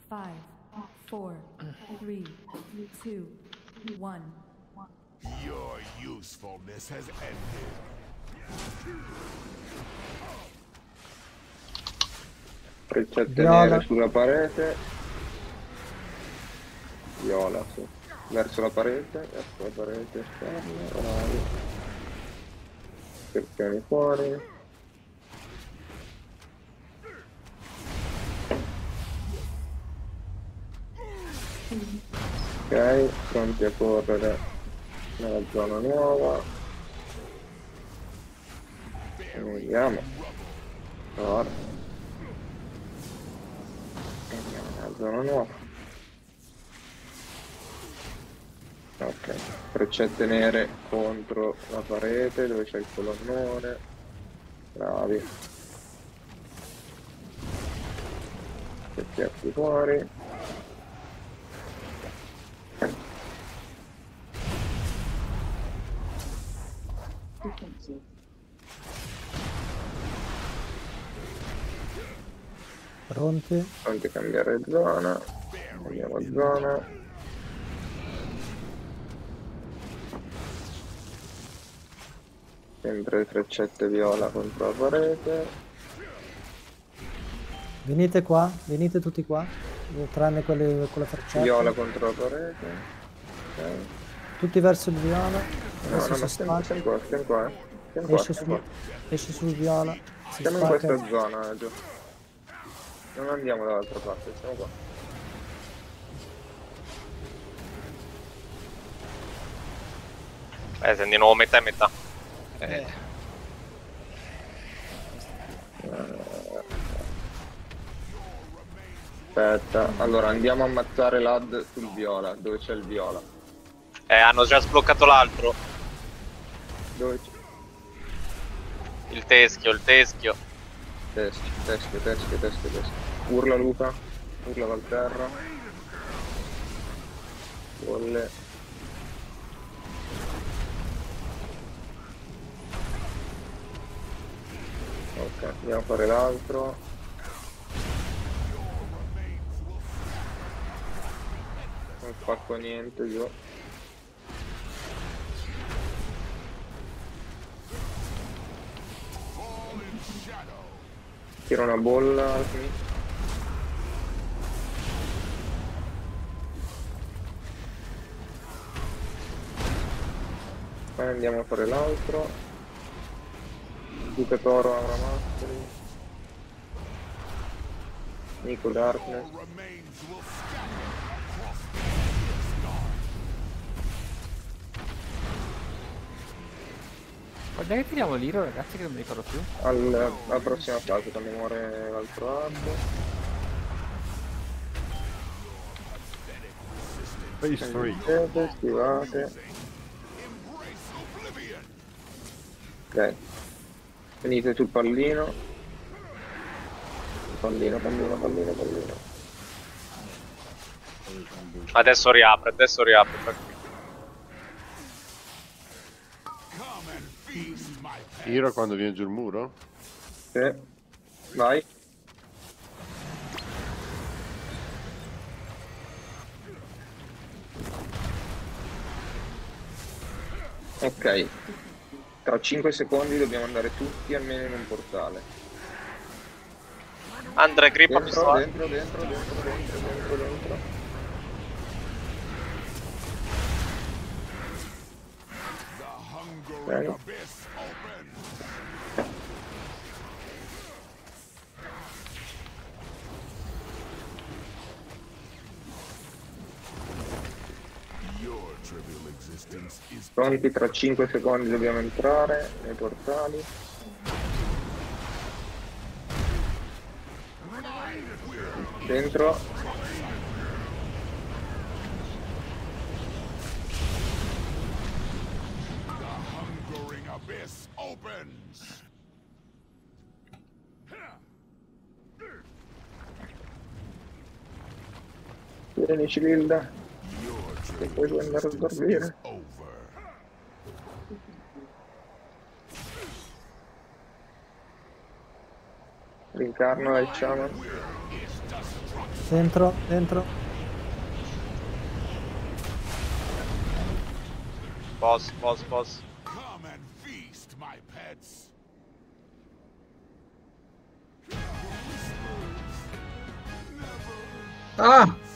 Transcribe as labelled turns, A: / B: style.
A: 5, 4, 3, 2, 1.
B: Your usefulness has ended.
C: Freccette nere sulla parete. Viola, sì. Verso la parete esterna, bravi. Scherzioni fuori. Ok, pronti a correre nella zona nuova. Vediamo. Ora. Andiamo nella zona nuova. Ok, freccette nere contro la parete dove c'è il colonnone. Bravi. Scherzi fuori.
D: Pronti?
C: Pronti a cambiare zona. Cambiamo zona. Sempre freccette viola contro la parete.
D: Venite qua, venite tutti qua, tranne quelli con la freccetta.
C: Viola contro la parete. Okay.
D: Tutti verso il viola.
C: No, ma stiamo qua.
D: Esce sul viola.
C: Siamo in questa zona, Gio. Non andiamo dall'altra parte, siamo qua.
E: Se di nuovo metà e metà.
C: Aspetta, allora andiamo a ammazzare l'ad sul viola, dove c'è il viola.
E: Hanno già sbloccato l'altro.
C: Dove c'è?
E: Il teschio.
C: Teschio. Urla Luca, urla Valterra. Bolle. Ok, andiamo a fare l'altro. Non spacco niente, giù. Tiro una bolla al finito. Poi andiamo a fare l'altro. Duca Toro Aura Mastery. Nico Darkness.
F: Quando è che tiriamo l'Iro, ragazzi, che non mi ricordo più?
C: Alla prossima fase, quando muore l'altro hub.
G: Phase 3.
C: Schivate. Ok. Venite sul pallino. Pallino.
E: Adesso riapre.
G: Iro quando viene giù il muro?
C: Sì. Vai. Ok. Tra 5 secondi dobbiamo andare tutti almeno in un portale.
E: Andre, grippa pistola.
C: Dentro. Bene. Pronti, tra 5 secondi dobbiamo entrare nei portali. Dentro. Vieni Cililda, che puoi andare a dormire. Rincarno al shaman.
D: Dentro, dentro.
E: Boss.
B: Come and feast, my pets.
H: Ah!